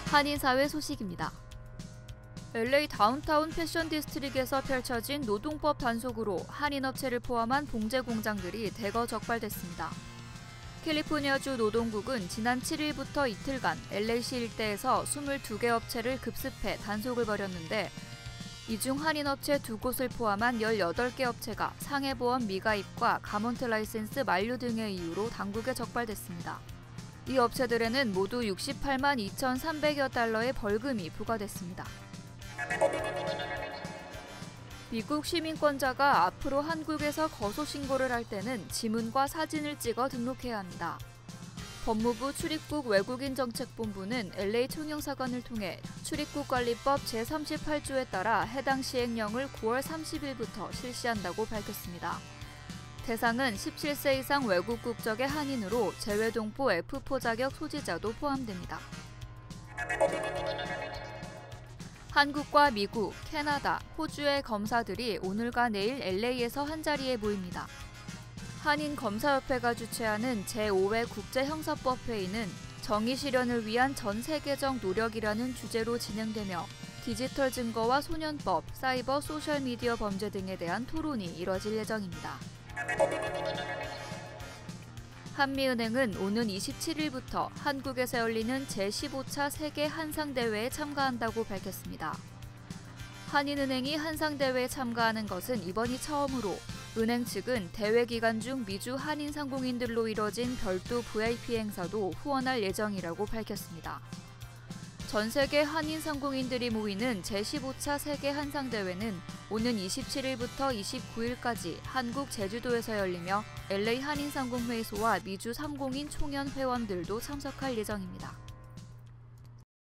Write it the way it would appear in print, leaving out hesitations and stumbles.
한인사회 소식입니다. LA 다운타운 패션 디스트릭에서 펼쳐진 노동법 단속으로 한인업체를 포함한 봉제 공장들이 대거 적발됐습니다. 캘리포니아주 노동국은 지난 7일부터 이틀간 LA시 일대에서 22개 업체를 급습해 단속을 벌였는데 이 중 한인업체 2곳을 포함한 18개 업체가 상해보험 미가입과 가먼트 라이센스 만료 등의 이유로 당국에 적발됐습니다. 이 업체들에는 모두 68만 2,300여 달러의 벌금이 부과됐습니다. 미국 시민권자가 앞으로 한국에서 거소신고를 할 때는 지문과 사진을 찍어 등록해야 합니다. 법무부 출입국 외국인정책본부는 LA 총영사관을 통해 출입국관리법 제38조에 따라 해당 시행령을 9월 30일부터 실시한다고 밝혔습니다. 대상은 17세 이상 외국 국적의 한인으로 재외동포 F4 자격 소지자도 포함됩니다. 한국과 미국, 캐나다, 호주의 검사들이 오늘과 내일 LA에서 한자리에 모입니다. 한인검사협회가 주최하는 제5회 국제형사법회의는 정의 실현을 위한 전 세계적 노력이라는 주제로 진행되며 디지털 증거와 소년법, 사이버 소셜미디어 범죄 등에 대한 토론이 이뤄질 예정입니다. 한미은행은 오는 27일부터 한국에서 열리는 제15차 세계 한상대회에 참가한다고 밝혔습니다. 한인은행이 한상대회에 참가하는 것은 이번이 처음으로 은행 측은 대회 기간 중 미주 한인 상공인들로 이뤄진 별도 VIP 행사도 후원할 예정이라고 밝혔습니다. 전 세계 한인 상공인들이 모이는 제15차 세계 한상대회는 오는 27일부터 29일까지 한국 제주도에서 열리며 LA 한인상공회의소와 미주 상공인 총연 회원들도 참석할 예정입니다.